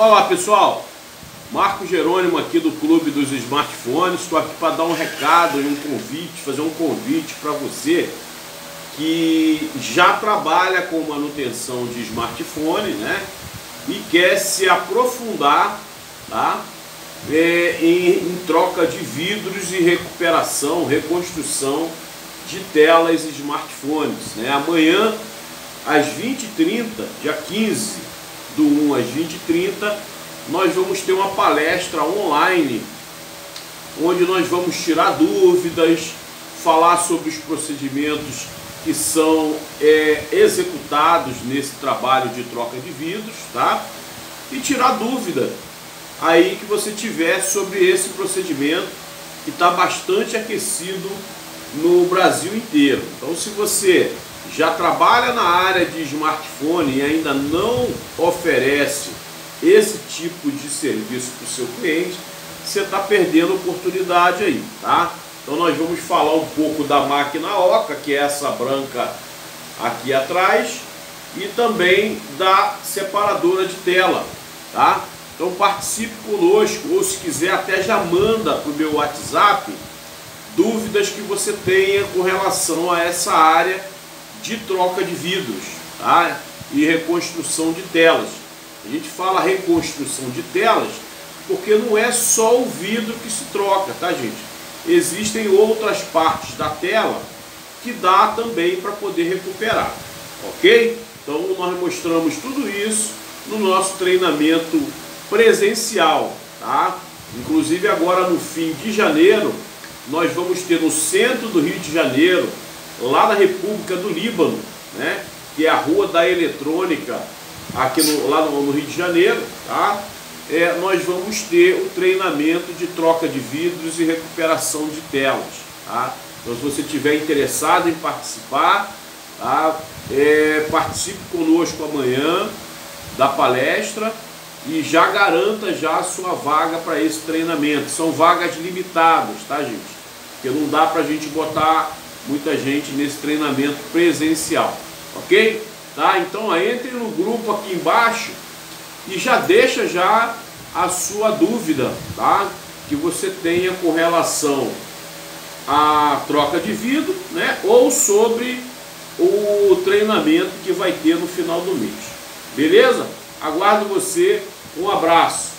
Olá pessoal, Marco Jerônimo aqui do Clube dos Smartphones. Estou aqui para dar um recado e um convite, fazer um convite para você que já trabalha com manutenção de smartphone, né? E quer se aprofundar, tá? Em troca de vidros e recuperação, reconstrução de telas e smartphones, né? Amanhã às 20h30, dia 15/1 às 20h30, nós vamos ter uma palestra online onde nós vamos tirar dúvidas, falar sobre os procedimentos que são executados nesse trabalho de troca de vidros, tá? E tirar dúvida aí que você tiver sobre esse procedimento que está bastante aquecido no Brasil inteiro. Então, se você já trabalha na área de smartphone e ainda não oferece esse tipo de serviço para o seu cliente, você está perdendo oportunidade aí, tá? Então nós vamos falar um pouco da máquina Oca, que é essa branca aqui atrás, e também da separadora de tela, tá? Então participe conosco, ou se quiser até já manda para o meu WhatsApp dúvidas que você tenha com relação a essa área de troca de vidros, tá? E reconstrução de telas. A gente fala reconstrução de telas porque não é só o vidro que se troca, tá, gente? Existem outras partes da tela que dá também para poder recuperar, ok? Então nós mostramos tudo isso no nosso treinamento presencial, tá? Inclusive agora no fim de janeiro nós vamos ter no centro do Rio de Janeiro, lá na República do Líbano, né, que é a Rua da Eletrônica, aqui lá no Rio de Janeiro, tá? Nós vamos ter o treinamento de troca de vidros e recuperação de telas, tá? Então, se você estiver interessado em participar, tá? Participe conosco amanhã da palestra e já garanta já a sua vaga para esse treinamento. São vagas limitadas, tá, gente? Porque não dá para a gente botar muita gente nesse treinamento presencial, ok? Tá? Então entre no grupo aqui embaixo e já deixa já a sua dúvida, tá? Que você tenha com relação à troca de vidro, né? Ou sobre o treinamento que vai ter no final do mês, beleza? Aguardo você, um abraço.